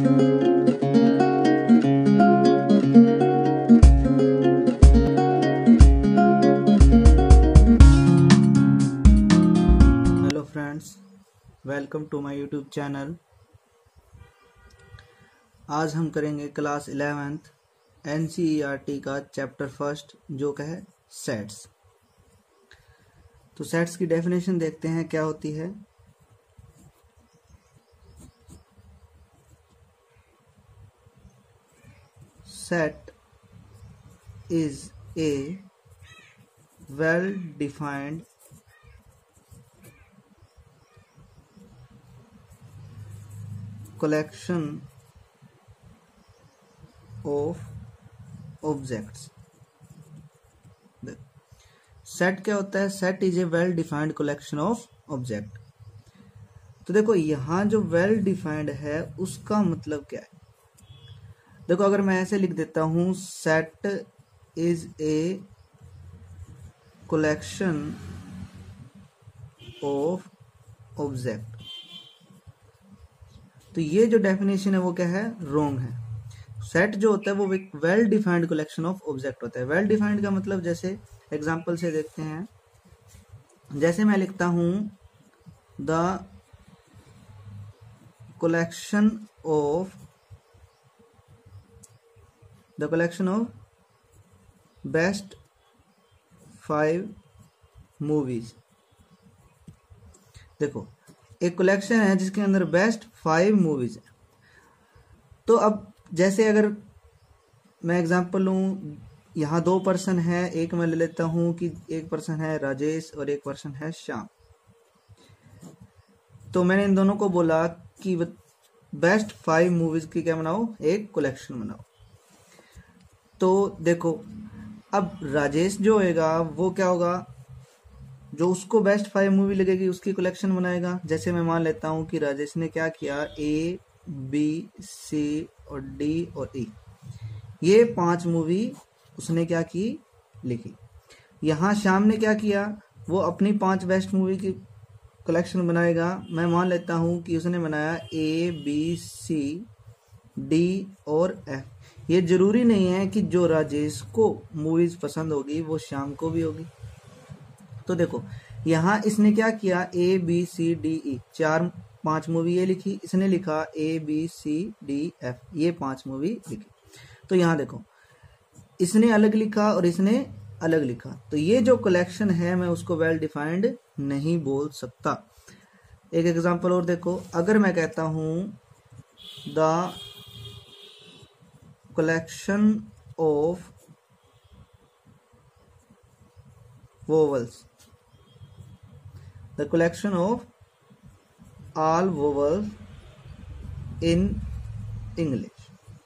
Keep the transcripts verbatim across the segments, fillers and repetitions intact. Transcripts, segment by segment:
Hello friends, welcome to my YouTube channel. आज हम करेंगे क्लास इलेवेंथ एनसीईआरटी का चैप्टर फर्स्ट, जो का है सेट्स। तो सेट्स की डेफिनेशन देखते हैं क्या होती है। Set is a well defined collection of objects। Set क्या होता है? Set is a well defined collection of object. तो देखो यहां जो वेल डिफाइंड है उसका मतलब क्या है। देखो अगर मैं ऐसे लिख देता हूं, set is a collection of object, तो ये जो डेफिनेशन है वो क्या है? रॉन्ग है। सेट जो होता है वो एक well defined collection of object होता है। वेल डिफाइंड का मतलब, जैसे एग्जांपल से देखते हैं, जैसे मैं लिखता हूं the collection of the collection of best five movies. देखो एक कलेक्शन है जिसके अंदर बेस्ट फाइव मूवीज है। तो अब जैसे अगर मैं एग्जांपल लूं, यहाँ दो पर्सन है, एक मैं ले लेता हूं कि एक पर्सन है राजेश और एक पर्सन है श्याम। तो मैंने इन दोनों को बोला कि बेस्ट फाइव मूवीज की क्या बनाओ? एक कलेक्शन बनाओ। तो देखो अब राजेश जो होगा वो क्या होगा? जो उसको बेस्ट फाइव मूवी लगेगी उसकी कलेक्शन बनाएगा। जैसे मैं मान लेता हूं कि राजेश ने क्या किया, ए बी सी और डी और ई, ये पांच मूवी उसने क्या की? लिखी। यहां श्याम ने क्या किया? वो अपनी पांच बेस्ट मूवी की कलेक्शन बनाएगा। मैं मान लेता हूं कि उसने बनाया ए बी सी डी और एफ। ये जरूरी नहीं है कि जो राजेश को मूवीज पसंद होगी वो श्याम को भी होगी। तो देखो यहाँ इसने क्या किया, ए बी सी डी ई, चार पांच मूवी ये लिखी, इसने लिखा A B C D F, ये पांच मूवी लिखी। तो यहाँ देखो इसने अलग लिखा और इसने अलग लिखा, तो ये जो कलेक्शन है मैं उसको वेल डिफाइंड नहीं बोल सकता। एक एग्जांपल और देखो, अगर मैं कहता हूं the collection of vowels, the collection of all vowels in English।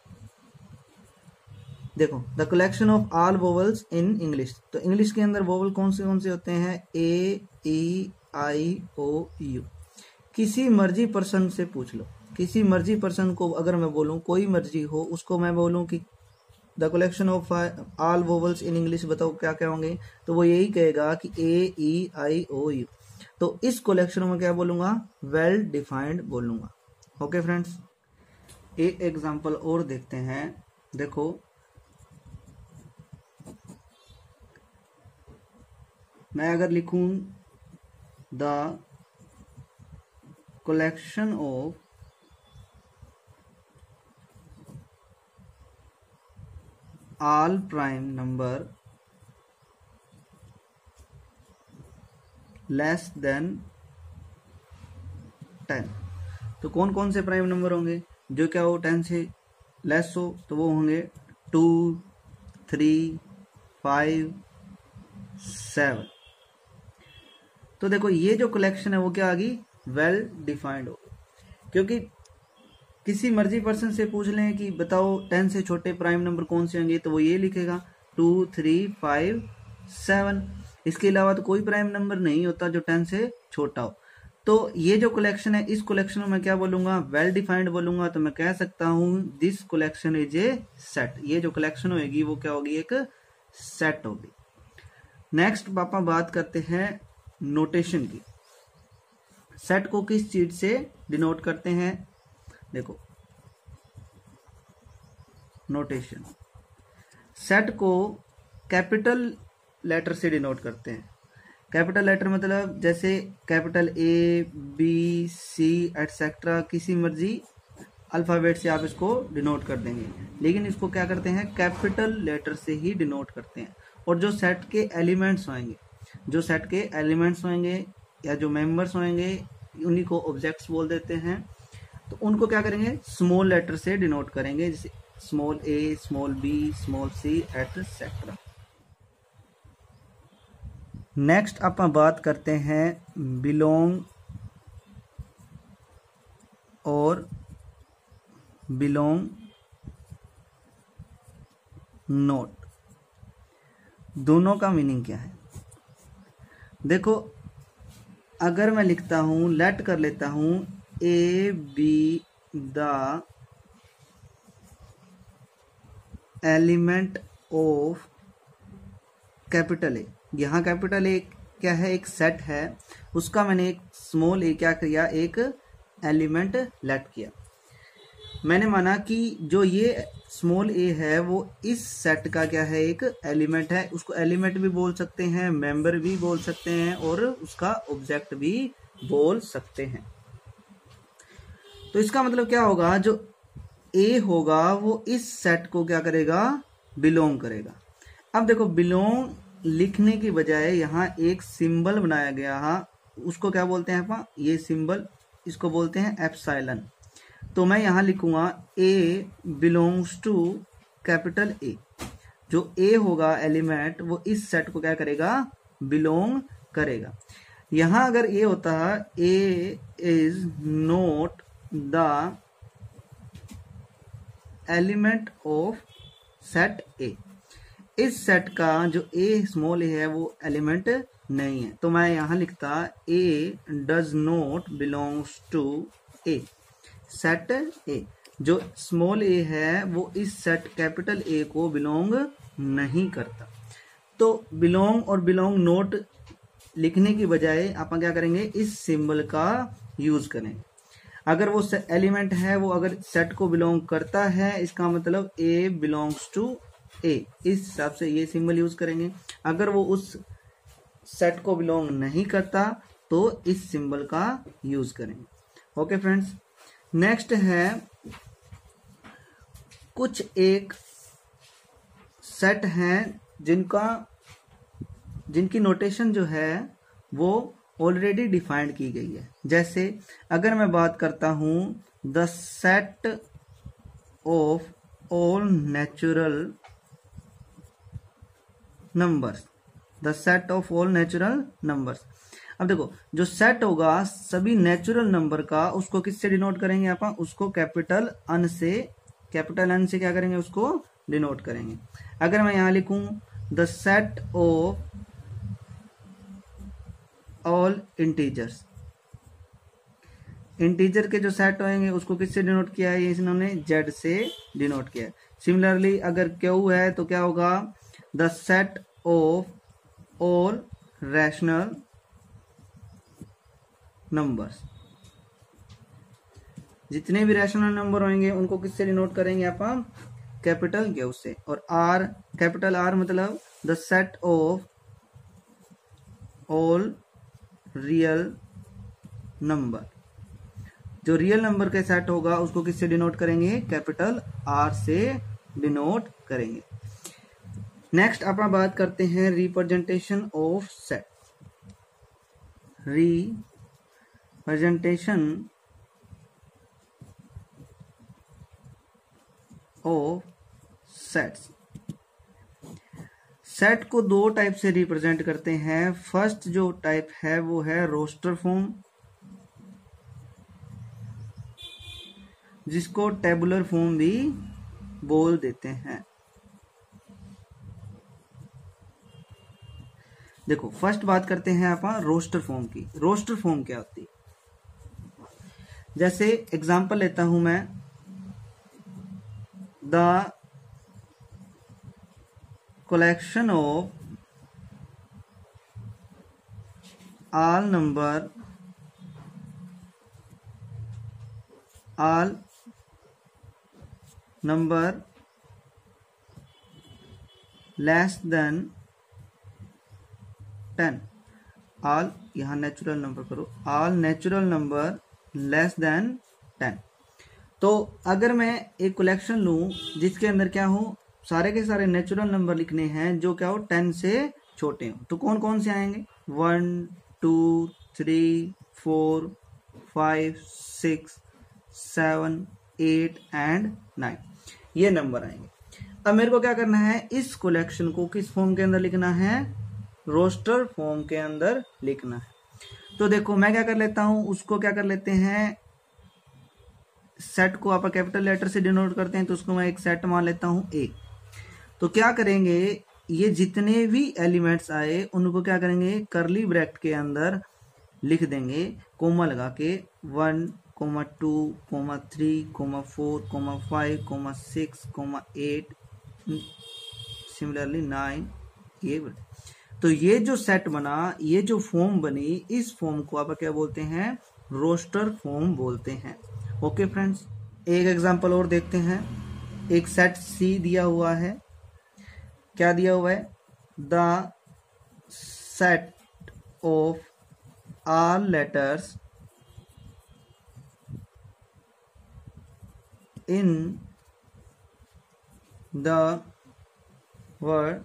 देखो the collection of all vowels in English, तो इंग्लिश के अंदर वोवल कौन से कौन से होते हैं? A E I O U. किसी मर्जी पर्सन से पूछ लो, किसी मर्जी पर्सन को अगर मैं बोलूं, कोई मर्जी हो उसको मैं बोलूं कि the collection of all vowels in English, बताओ क्या क्या होंगे? तो वो यही कहेगा कि ए ई आई ओ यू। तो इस कलेक्शन में क्या बोलूंगा? वेल डिफाइंड बोलूंगा। ओके फ्रेंड्स, एक एग्जांपल और देखते हैं। देखो मैं अगर लिखूं the collection of all prime number less than ten, तो कौन कौन से प्राइम नंबर होंगे जो क्या हो टेन से लेस हो? तो वो होंगे टू, थ्री, फाइव, सेवन। तो देखो ये जो कलेक्शन है वो क्या आ गई? वेल डिफाइंड हो, क्योंकि किसी मर्जी पर्सन से पूछ लें कि बताओ टेन से छोटे प्राइम नंबर कौन से होंगे, तो वो ये लिखेगा टू, थ्री, फाइव, सेवन। इसके अलावा तो कोई प्राइम नंबर नहीं होता जो टेन से छोटा हो। तो ये जो कलेक्शन है, इस कलेक्शन में मैं क्या बोलूंगा? वेल डिफाइंड बोलूंगा। तो मैं कह सकता हूं this collection is a set. ये जो कलेक्शन होगी वो क्या होगी? एक सेट होगी। नेक्स्ट पापा बात करते हैं नोटेशन की। सेट को किस चीज से डिनोट करते हैं? देखो नोटेशन। सेट को कैपिटल लेटर से डिनोट करते हैं। कैपिटल लेटर मतलब जैसे capital A B C etcetera, किसी मर्जी अल्फ़ाबेट से आप इसको डिनोट कर देंगे, लेकिन इसको क्या करते हैं, कैपिटल लेटर से ही डिनोट करते हैं। और जो सेट के एलिमेंट्स होंगे जो सेट के एलिमेंट्स होंगे या जो मेंबर्स होंगे, उन्हीं को ऑब्जेक्ट्स बोल देते हैं। तो उनको क्या करेंगे, स्मॉल लेटर से डिनोट करेंगे, जैसे small A, small B, small C etcetera. Next अपन बात करते हैं बिलोंग और बिलोंग नोट, दोनों का मीनिंग क्या है। देखो, अगर मैं लिखता हूं, लेट कर लेता हूं A be the element of capital A, यहाँ कैपिटल ए क्या है, एक सेट है, उसका मैंने एक स्मॉल ए क्या किया, एक एलिमेंट लेट किया। मैंने माना कि जो ये स्मॉल ए है वो इस सेट का क्या है, एक एलिमेंट है। उसको एलिमेंट भी बोल सकते हैं, मेंबर भी बोल सकते हैं, और उसका ऑब्जेक्ट भी बोल सकते हैं। तो इसका मतलब क्या होगा, जो ए होगा वो इस सेट को क्या करेगा, बिलोंग करेगा। अब देखो, बिलोंग लिखने की बजाय यहाँ एक सिंबल बनाया गया है, उसको क्या बोलते हैं अपन, ये सिंबल, इसको बोलते हैं एप्सिलॉन। तो मैं यहाँ लिखूंगा A belongs to capital A. जो ए होगा एलिमेंट, वो इस सेट को क्या करेगा, बिलोंग करेगा। यहाँ अगर ए होता है, A is not the element of set A, इस सेट का जो ए स्मॉल ए है वो एलिमेंट नहीं है। तो मैं यहाँ लिखता A does not belongs to A, set A. जो स्मॉल ए है वो इस सेट कैपिटल ए को बिलोंग नहीं करता। तो बिलोंग और बिलोंग नोट लिखने की बजाय अपन क्या करेंगे, इस सिंबल का यूज करेंगे। अगर वो एलिमेंट है, वो अगर सेट को बिलोंग करता है, इसका मतलब ए बिलोंग्स टू ए, इस हिसाब से ये सिंबल यूज करेंगे। अगर वो उस सेट को बिलोंग नहीं करता तो इस सिंबल का यूज करेंगे। ओके फ्रेंड्स, नेक्स्ट है कुछ एक सेट हैं जिनका जिनकी नोटेशन जो है वो ऑलरेडी डिफाइंड की गई है। जैसे अगर मैं बात करता हूं the set of all natural numbers, the set of all natural numbers. अब देखो, जो सेट होगा सभी नेचुरल नंबर का, उसको किससे डिनोट करेंगे अपन, उसको कैपिटल अन से, कैपिटल अन से क्या करेंगे, उसको डिनोट करेंगे। अगर मैं यहां लिखूं the set of all integers, integer के जो सेट होंगे उसको किससे डिनोट किया है, इन्होंने जेड से डिनोट किया है। सिमिलरली अगर क्यू है तो क्या होगा, the set of all rational numbers, जितने भी रैशनल नंबर होंगे उनको किससे डिनोट करेंगे अपन, कैपिटल क्यू से। और आर, कैपिटल आर मतलब the set of all real number, जो रियल नंबर के सेट होगा उसको किससे डिनोट करेंगे, कैपिटल आर से डिनोट करेंगे। नेक्स्ट अपन बात करते हैं representation of set. Representation of sets, set को दो टाइप से रिप्रेजेंट करते हैं। फर्स्ट जो टाइप है वो है रोस्टर फॉर्म, जिसको टेबुलर फॉर्म भी बोल देते हैं। देखो, फर्स्ट बात करते हैं अपन रोस्टर फॉर्म की। रोस्टर फॉर्म क्या होती है, जैसे एग्जांपल लेता हूं मैं, the collection of all number all number less than ten, all, यहाँ नेचुरल नंबर करो, all natural number less than ten. तो अगर मैं एक कलेक्शन लूँ जिसके अंदर क्या हो, सारे के सारे नेचुरल नंबर लिखने हैं जो क्या हो टेन से छोटे हो, तो कौन कौन से आएंगे, one two three four five six seven eight and nine, ये नंबर आएंगे। अब मेरे को क्या करना है, इस कलेक्शन को किस फॉर्म के अंदर लिखना है, रोस्टर फॉर्म के अंदर लिखना है। तो देखो मैं क्या कर लेता हूं, उसको क्या कर लेते हैं, सेट को आप कैपिटल लेटर से डिनोट करते हैं, तो उसको मैं एक सेट मान लेता हूं ए। तो क्या करेंगे, ये जितने भी एलिमेंट्स आए उनको क्या करेंगे, करली ब्रैकेट के अंदर लिख देंगे, कोमा लगा के, one comma two comma three comma four comma five comma six comma eight, similarly nine, ये। तो ये जो सेट बना, ये जो फॉर्म बनी, इस फॉर्म को आप क्या बोलते हैं, रोस्टर फॉर्म बोलते हैं। ओके फ्रेंड्स, एक एग्जांपल और देखते हैं। एक सेट सी दिया हुआ है, क्या दिया हुआ है, the set of all letters in the word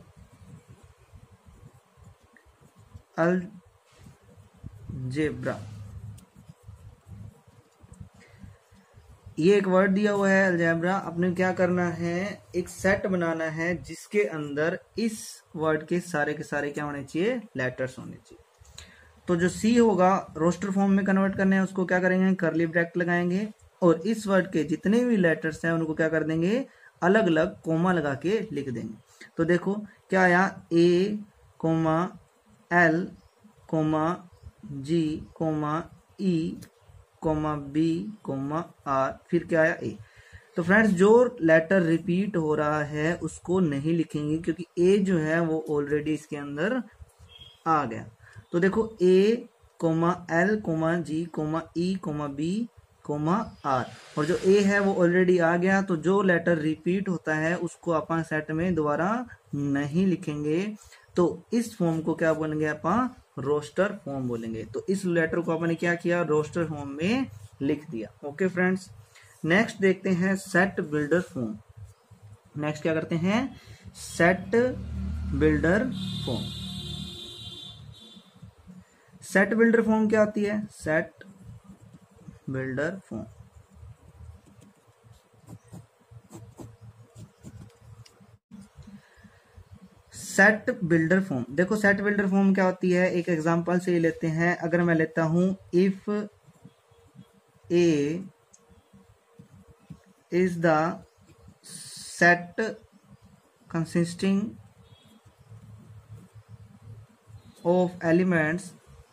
algebra. ये एक वर्ड दिया हुआ है अलजेब्रा, अपने क्या करना है, एक सेट बनाना है जिसके अंदर इस वर्ड के सारे के सारे क्या होने चाहिए, लेटर्स होने चाहिए। तो जो सी होगा रोस्टर फॉर्म में कन्वर्ट करने हैं, उसको क्या करेंगे, करली ब्रैकेट लगाएंगे, और इस वर्ड के जितने भी लेटर्स हैं उनको क्या कर देंगे, अलग अलग कोमा लगा के लिख देंगे। तो देखो क्या आया, A comma L comma G comma E comma B comma R, फिर क्या आया ए। तो फ्रेंड्स जो लेटर रिपीट हो रहा है उसको नहीं लिखेंगे, क्योंकि ए जो है वो ऑलरेडी इसके अंदर आ गया। तो देखो A comma L comma G comma E comma B comma R, और जो ए है वो ऑलरेडी आ गया, तो जो लेटर रिपीट होता है उसको अपन सेट में दोबारा नहीं लिखेंगे। तो इस फॉर्म को क्या बोलेंगे, अपन रोस्टर फॉर्म बोलेंगे। तो इस लेटर को अपन ने क्या किया, रोस्टर फॉर्म में लिख दिया। ओके फ्रेंड्स, नेक्स्ट देखते हैं सेट बिल्डर फॉर्म। नेक्स्ट क्या करते हैं, set builder form. Set builder form क्या होती है, set builder form set builder form, देखो सेट बिल्डर फॉर्म क्या होती है, एक एग्जांपल से लेते हैं। अगर मैं लेता हूं, if A is the set consisting of elements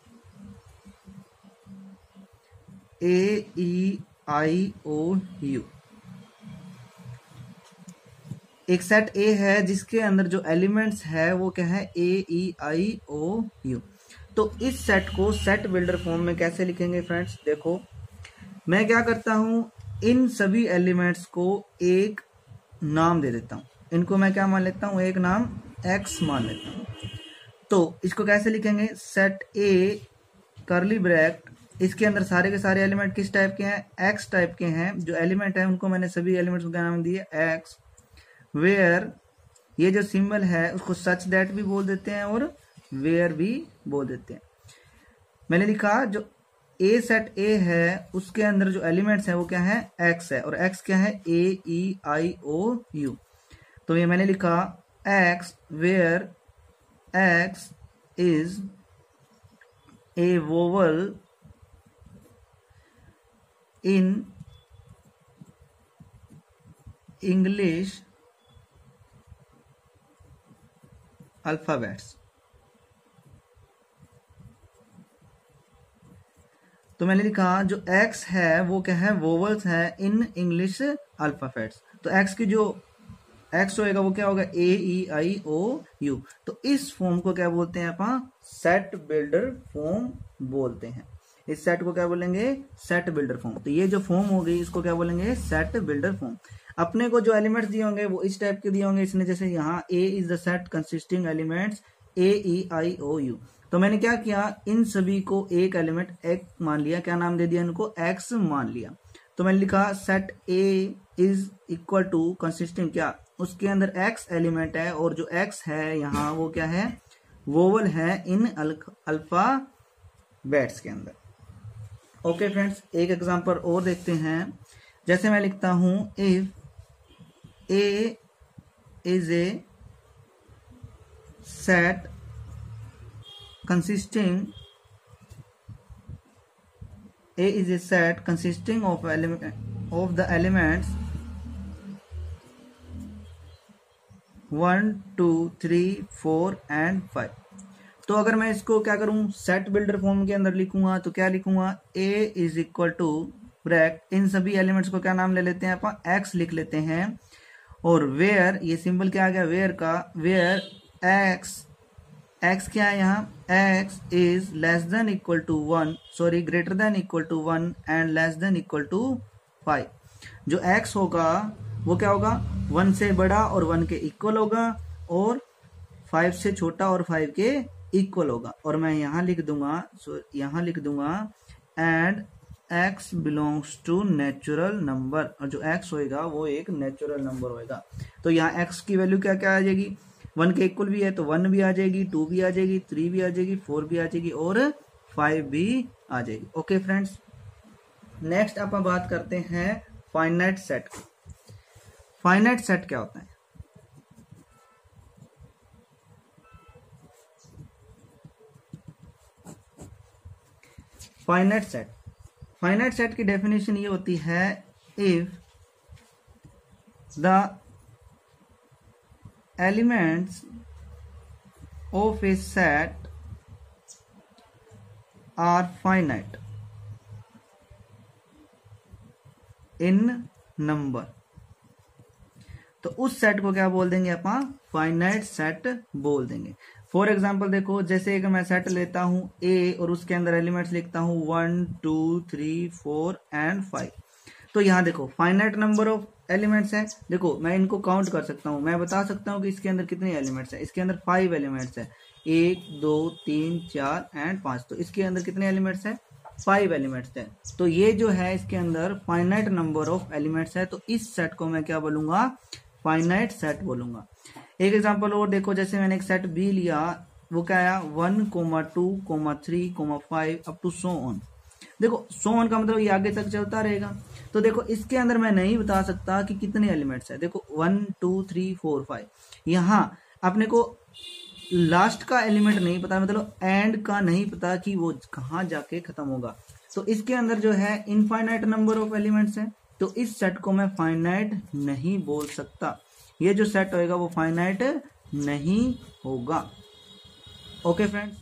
A E I O U, एक सेट ए है जिसके अंदर जो एलिमेंट्स है वो क्या है, ए ई आई ओ यू। तो इस सेट को सेट बिल्डर फॉर्म में कैसे लिखेंगे फ्रेंड्स, देखो मैं क्या करता हूं, इन सभी एलिमेंट्स को एक नाम दे देता हूं। इनको मैं क्या मान लेता हूं, एक नाम एक्स मान लेता हूं। तो इसको कैसे लिखेंगे, सेट ए करली ब्रैकेट, इसके अंदर सारे के सारे एलिमेंट किस टाइप के हैं, एक्स टाइप के हैं। जो एलिमेंट है उनको मैंने सभी एलिमेंट्स को क्या नाम दिए, एक्स, वेयर, ये जो सिंबल है उसको सच दैट भी बोल देते हैं और वेयर भी बोल देते हैं। मैंने लिखा जो ए सेट ए है उसके अंदर जो एलिमेंट्स है वो क्या है, एक्स है, और एक्स क्या है, ए ई आई ओ यू। तो ये मैंने लिखा X where X is a vowel in English alphabets. तो मैंने लिखा जो x है वो क्या है, वोवल्स है इन इंग्लिश अल्फाबेट्स। तो x की जो x होएगा वो क्या होगा, ए ई आई ओ यू। तो इस फॉर्म को क्या बोलते हैं अपन, सेट बिल्डर फॉर्म बोलते हैं। इस सेट को क्या बोलेंगे, सेट बिल्डर फॉर्म। तो ये जो फॉर्म होगी इसको क्या बोलेंगे, सेट बिल्डर फॉर्म। अपने को जो एलिमेंट्स दिए होंगे वो इस टाइप के दिए होंगे, इसने जैसे यहाँ A is the set consisting elements A E I O U. तो मैंने क्या किया, इन सभी को एक एलिमेंट एक मान लिया, क्या नाम दे दिया इनको, एक्स मान लिया। तो मैंने लिखा set A is equal to consisting, क्या उसके अंदर एक्स एलिमेंट है और जो एक्स है यहाँ वो क्या है, वोवल है इन अल्फा बेट्स के अंदर। ओके फ्रेंड्स, एक एग्जांपल और देखते हैं। जैसे मैं लिखता हूं if A is a set consisting A is a set consisting of element of the elements one two three four and five. तो अगर मैं इसको क्या करूं, सेट बिल्डर फॉर्म के अंदर लिखूंगा तो क्या लिखूंगा, A is equal to bracket, इन सभी एलिमेंट्स को क्या नाम ले लेते हैं अपन, X लिख लेते हैं। और वेयर, ये सिंबल क्या आ गया वेयर का, वेयर X x क्या है यहाँ, x is less than equal to one, sorry greater than equal to one and less than equal to five. जो x होगा वो क्या होगा, वन से बड़ा और वन के इक्वल होगा, और फाइव से छोटा और फाइव के इक्वल होगा। और मैं यहाँ लिख दूंगा, सो यहाँ लिख दूंगा and x belongs to natural number, और जो x होएगा वो एक नेचुरल नंबर होएगा। तो यहाँ x की वैल्यू क्या क्या आ जाएगी, वन के इक्वल भी है तो वन भी आ जाएगी, टू भी आ जाएगी, थ्री भी आ जाएगी, फोर भी आ जाएगी और फाइव भी आ जाएगी। ओके फ्रेंड्स, नेक्स्ट अपन बात करते हैं फाइनाइट सेट। फाइनाइट सेट क्या होता है, फाइनाइट सेट, फाइनाइट सेट की डेफिनेशन ये होती है, if the elements of a set are finite in number, तो उस सेट को क्या बोल देंगे अपन, फाइनाइट सेट बोल देंगे। फॉर एग्जांपल देखो, जैसे कि मैं सेट लेता हूं A और उसके अंदर एलिमेंट्स लिखता हूं one two three four and five. तो यहाँ देखो फाइनाइट नंबर ऑफ एलिमेंट्स है, देखो मैं इनको काउंट कर सकता हूँ, मैं बता सकता हूँ कि इसके अंदर कितने एलिमेंट्स है। इसके अंदर फाइव एलिमेंट्स है, एक दो तीन चार एंड पांच, तो इसके अंदर कितने एलिमेंट्स है, फाइव एलिमेंट्स है। तो ये जो है इसके अंदर फाइनाइट नंबर ऑफ एलिमेंट्स है, तो इस सेट को मैं क्या बोलूंगा, फाइनाइट सेट बोलूंगा। एक एग्जाम्पल और देखो, जैसे मैंने एक सेट बी लिया, वो क्या आया, one comma two comma three comma five up to so on. देखो सो ऑन का मतलब ये आगे तक चलता रहेगा। तो देखो इसके अंदर मैं नहीं बता सकता कि कितने एलिमेंट्स है, देखो one two three four five, यहाँ अपने को लास्ट का एलिमेंट नहीं पता, मतलब एंड का नहीं पता कि वो कहाँ जाके खत्म होगा। तो इसके अंदर जो है इनफाइनाइट नंबर ऑफ एलिमेंट्स है, तो इस सेट को मैं फाइनाइट नहीं बोल सकता, ये जो सेट होएगा वो फाइनाइट नहीं होगा। ओके फ्रेंड्स,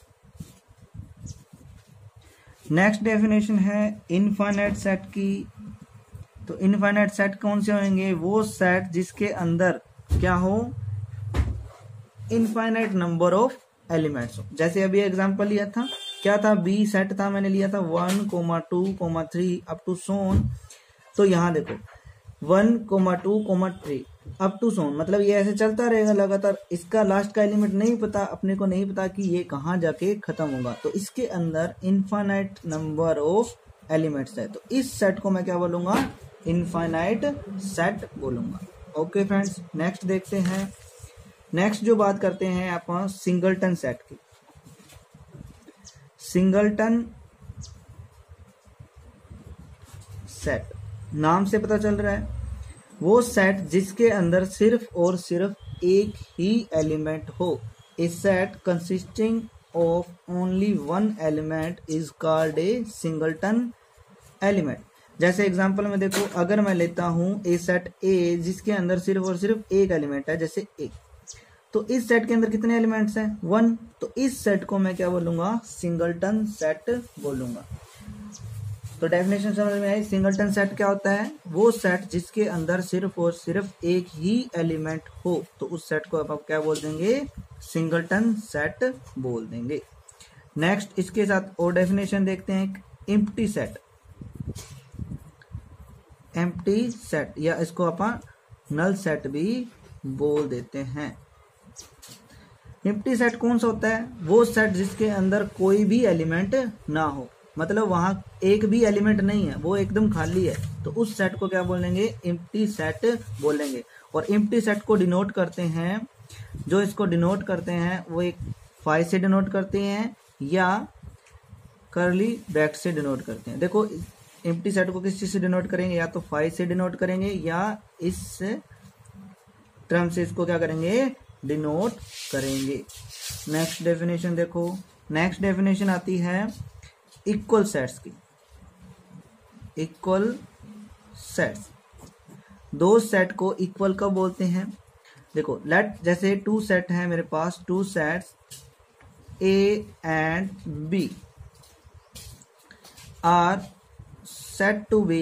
नेक्स्ट डेफिनेशन है इनफाइनाइट सेट की। तो इनफाइनाइट सेट कौन से होंगे, वो सेट जिसके अंदर क्या हो, इनफाइनाइट नंबर ऑफ एलिमेंट्स हो। जैसे अभी एग्जांपल लिया था, क्या था, बी सेट था, मैंने लिया था one comma two comma three up to so on. तो यहाँ देखो one comma two comma three up to so on, मतलब ये ऐसे चलता रहेगा लगातार, इसका लास्ट का एलिमेंट नहीं पता, अपने को नहीं पता कि ये कहाँ जाके खत्म होगा। तो इसके अंदर इनफाइनाइट नंबर ऑफ एलिमेंट्स है, तो इस सेट को मैं क्या बोलूंगा, इनफाइनाइट सेट बोलूंगा। ओके फ्रेंड्स, नेक्स्ट देखते हैं। नेक्स्ट जो बात करते हैं अपन सिंगलटन सेट की। सिंगलटन सेट नाम से पता चल रहा है, वो सेट जिसके अंदर सिर्फ और सिर्फ एक ही एलिमेंट हो। A set consisting of only one element is called a singleton element. जैसे एग्जांपल में देखो, अगर मैं लेता हूं ए सेट ए जिसके अंदर सिर्फ और सिर्फ एक एलिमेंट है, जैसे ए, तो इस सेट के अंदर कितने एलिमेंट्स हैं, वन। तो इस सेट को मैं क्या बोलूंगा, सिंगलटन सेट बोलूंगा। तो डेफिनेशन समझ में आई, सिंगलटन सेट क्या होता है, वो सेट जिसके अंदर सिर्फ और सिर्फ एक ही एलिमेंट हो, तो उस सेट को आप क्या बोल देंगे, सिंगलटन सेट बोल देंगे। नेक्स्ट इसके साथ और डेफिनेशन देखते हैं, एम्प्टी सेट। एम्प्टी सेट या इसको अपन नल सेट भी बोल देते हैं। एम्प्टी सेट कौन सा होता है? वो सेट जिसके अंदर कोई भी एलिमेंट ना हो, मतलब वहां एक भी एलिमेंट नहीं है, वो एकदम खाली है, तो उस सेट को क्या बोलेंगे? एम्प्टी सेट बोलेंगे। और एम्प्टी सेट को डिनोट करते हैं, जो इसको डिनोट करते हैं वो एक फाइव से डिनोट करते हैं या करली ब्रैकेट से डिनोट करते हैं। देखो एम्प्टी सेट को किस चीज से डिनोट करेंगे? या तो फाइव से डिनोट करेंगे या इस टर्म से इसको क्या करेंगे? डिनोट करेंगे। नेक्स्ट डेफिनेशन देखो, नेक्स्ट डेफिनेशन आती है इक्वल सेट्स की। इक्वल सेट्स, दो सेट को इक्वल कब बोलते हैं? देखो लेट, जैसे टू सेट है मेरे पास, two sets A and B are set to be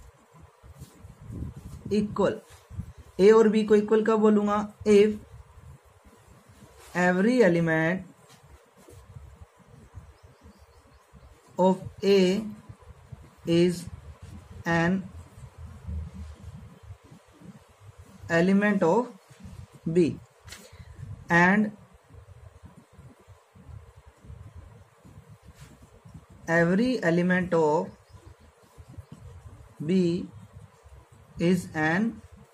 equal. A और बी को इक्वल कब बोलूंगा? If every element of A is an element of B and every element of B is an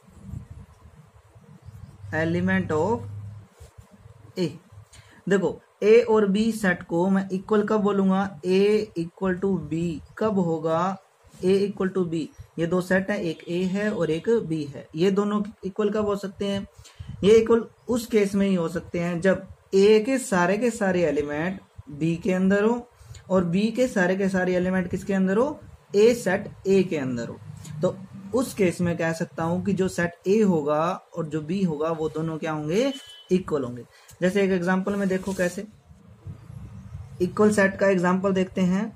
element of A। देखो A और B set को मैं equal कब बोलूंगा? A इक्वल टू B कब होगा? A इक्वल टू B, ये दो सेट है, एक A है और एक B है, ये दोनों इक्वल कब हो सकते हैं? ये इक्वल उस केस में ही हो सकते हैं जब A के सारे के सारे एलिमेंट B के अंदर हो और B के सारे के सारे एलिमेंट किसके अंदर हो? A सेट A के अंदर हो। तो उस केस में कह सकता हूं कि जो सेट A होगा और जो B होगा वो दोनों क्या होंगे? इक्वल होंगे। जैसे एक एग्जांपल में देखो कैसे इक्वल सेट का एग्जांपल देखते हैं।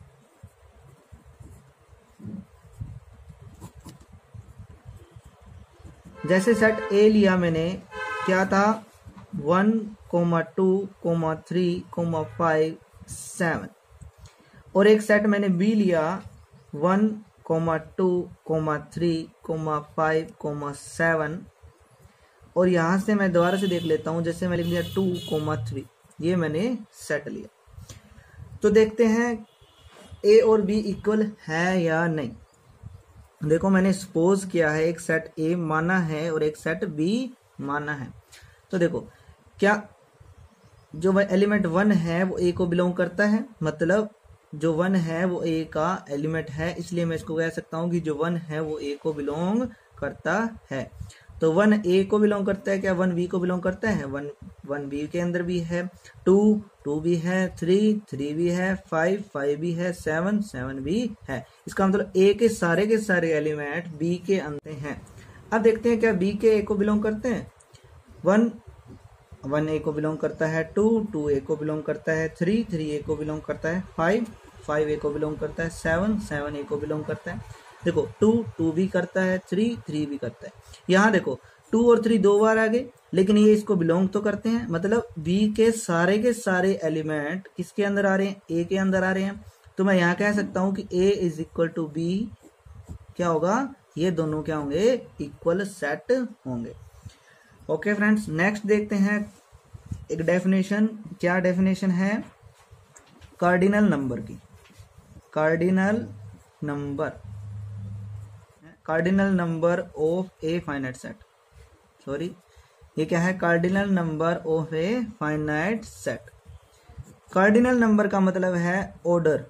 जैसे सेट ए लिया मैंने, क्या था? One comma two comma three comma five seven, और एक सेट मैंने बी लिया one comma two comma three comma five comma seven, और यहां से मैं दोबारा से देख लेता हूं, जैसे मैंने लिया टू कोमा थ्री, ये मैंने सेट लिया। तो देखते हैं ए और बी इक्वल है या नहीं। देखो मैंने सपोज किया है एक सेट ए माना है और एक सेट बी माना है। तो देखो क्या जो वह एलिमेंट वन है वो ए को बिलोंग करता है, मतलब जो वन है वो ए का एलिमेंट है, इसलिए मैं इसको कह सकता हूं कि जो वन है वो ए को बिलोंग करता है। तो वन ए को बिलोंग करता है, क्या वन बी को बिलोंग करता है? वन वन बी के अंदर भी है, टू टू भी है, थ्री थ्री भी है, फाइव फाइव भी है, सेवन सेवन भी है। इसका मतलब ए के सारे के सारे एलिमेंट बी के अंदर हैं। अब देखते हैं क्या बी के ए को बिलोंग करते हैं? वन वन ए को बिलोंग करता है, टू टू ए को बिलोंग करता है, थ्री थ्री ए को बिलोंग करता है, फाइव फाइव ए को बिलोंग करता है, सेवन सेवन ए को बिलोंग करता है। देखो टू टू भी करता है, थ्री थ्री भी करता है। यहाँ देखो टू और थ्री दो बार आ गए, लेकिन ये इसको बिलोंग तो करते हैं, मतलब बी के सारे के सारे एलिमेंट किसके अंदर आ रहे हैं? ए के अंदर आ रहे हैं। तो मैं यहाँ कह सकता हूं कि A is equal to B क्या होगा? ये दोनों क्या होंगे? इक्वल सेट होंगे। ओके फ्रेंड्स, नेक्स्ट देखते हैं एक डेफिनेशन। क्या डेफिनेशन है? कार्डिनल नंबर की। Cardinal number cardinal number of a finite set. Sorry, ये क्या है? Cardinal number of a finite set. Cardinal number का मतलब है order.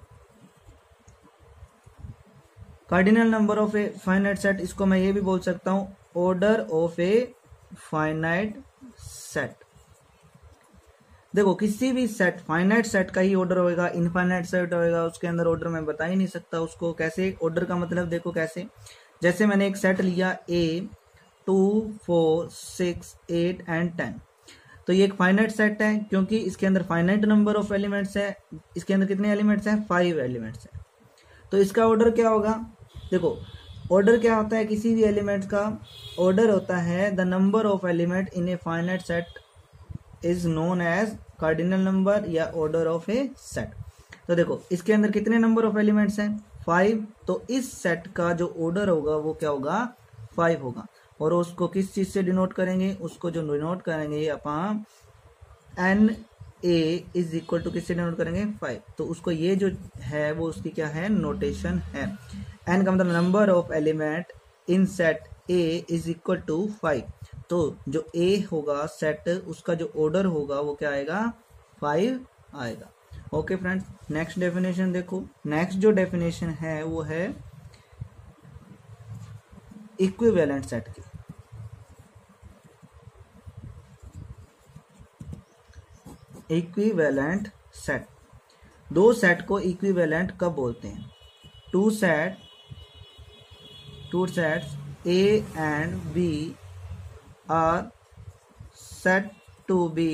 Cardinal number of a finite set, इसको मैं ये भी बोल सकता हूं order of a finite set. देखो किसी भी सेट, फाइनाइट सेट का ही ऑर्डर होगा, इनफाइनाइट सेट होगा, उसके अंदर ऑर्डर मैं बता ही नहीं सकता उसको। कैसे ऑर्डर का मतलब? देखो कैसे, जैसे मैंने एक सेट लिया A two four six eight and ten, तो ये एक फाइनाइट सेट है क्योंकि इसके अंदर फाइनाइट नंबर ऑफ एलिमेंट्स है। इसके अंदर कितने एलिमेंट्स हैं? फाइव एलिमेंट्स हैं। तो इसका ऑर्डर क्या होगा? देखो ऑर्डर क्या होता है किसी भी एलिमेंट का? ऑर्डर होता है the number of element in a finite set is known as cardinal number या ऑर्डर ऑफ ए सेट। तो देखो इसके अंदर कितने नंबर ऑफ एलिमेंट्स हैं, फाइव, तो इस सेट का जो ऑर्डर होगा वो क्या होगा, फाइव होगा। और उसको किस चीज से डिनोट करेंगे, उसको जो डिनोट करेंगे अपन n A is equal to किससे डिनोट करेंगे, फाइव। तो उसको ये जो है वो उसकी क्या है, नोटेशन है। एन का मतलब number of element in set A is equal to five. तो जो ए होगा सेट, उसका जो ऑर्डर होगा वो क्या आएगा, फाइव आएगा। ओके फ्रेंड्स, नेक्स्ट डेफिनेशन देखो। नेक्स्ट जो डेफिनेशन है वो है इक्विवेलेंट सेट की। इक्विवेलेंट सेट, दो सेट को इक्विवेलेंट कब बोलते हैं, two set two sets A and B are set to be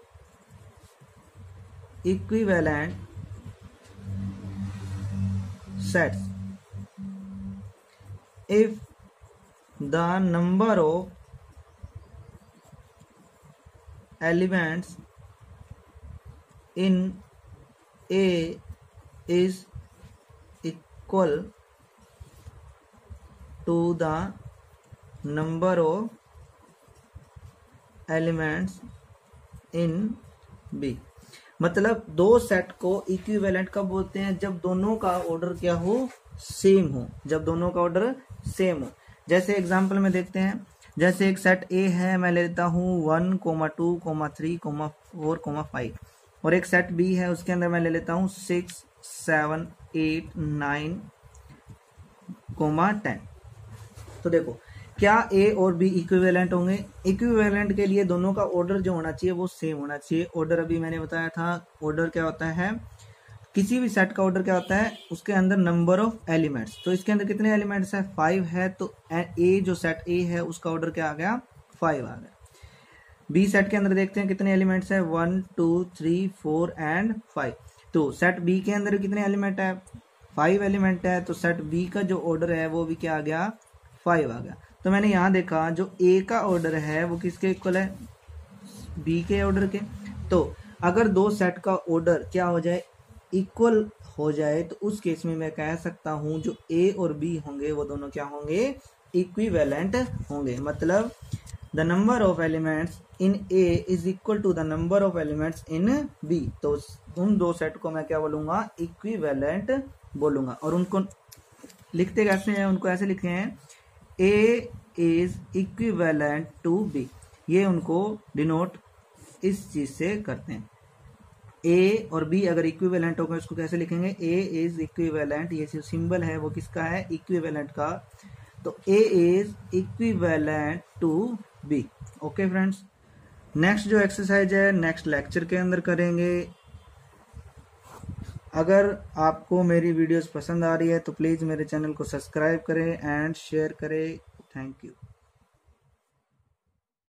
equivalent sets if the number of elements in A is equal to the number of elements in B। मतलब दो set को equivalent कब बोलते हैं, जब दोनों का order क्या हो, सेम हो, जब दोनों का ऑर्डर सेम हो। जैसे एग्जांपल में देखते हैं, जैसे एक सेट ए है, मैं ले लेता हूँ one comma two comma three comma four comma five, और एक सेट बी है उसके अंदर मैं ले लेता हूँ six seven eight nine comma ten. तो देखो क्या ए और बी इक्विवेलेंट होंगे, इक्विवेलेंट के लिए दोनों का ऑर्डर जो होना चाहिए वो सेम होना चाहिए। ऑर्डर अभी मैंने बताया था, ऑर्डर क्या होता है, किसी भी सेट का ऑर्डर क्या होता है, उसके अंदर नंबर ऑफ एलिमेंट्स। तो इसके अंदर कितने एलिमेंट्स है, फाइव है, तो ए जो सेट ए है उसका ऑर्डर क्या आ गया, फाइव आ गया। बी सेट के अंदर देखते हैं कितने एलिमेंट्स है, one two three four and five. तो सेट बी के अंदर कितने एलिमेंट है, फाइव एलिमेंट है, तो सेट बी का जो ऑर्डर है वो भी क्या आ गया, फाइव आ गया। तो मैंने यहाँ देखा जो ए का ऑर्डर है वो किसके इक्वल है, बी के ऑर्डर के। तो अगर दो सेट का ऑर्डर क्या हो जाए, इक्वल हो जाए, तो उस केस में मैं कह सकता हूँ जो ए और बी होंगे वो दोनों क्या होंगे, इक्विवेलेंट होंगे। मतलब the number of elements in A is equal to the number of elements in B. तो उन दो सेट को मैं क्या बोलूंगा, इक्विवेलेंट बोलूंगा। और उनको लिखते कैसे हैं, उनको ऐसे लिखे हैं, A is equivalent to B। ये उनको डिनोट इस चीज से करते हैं। A और B अगर इक्विवेलेंट होगा इसको कैसे लिखेंगे, A is equivalent, ये जो सिंबल है वो किसका है, इक्विवेलेंट का। तो A is equivalent to B। Okay friends, next जो एक्सरसाइज है नेक्स्ट लेक्चर के अंदर करेंगे। अगर आपको मेरी वीडियोस पसंद आ रही है तो प्लीज़ मेरे चैनल को सब्सक्राइब करें एंड शेयर करें। Thank you.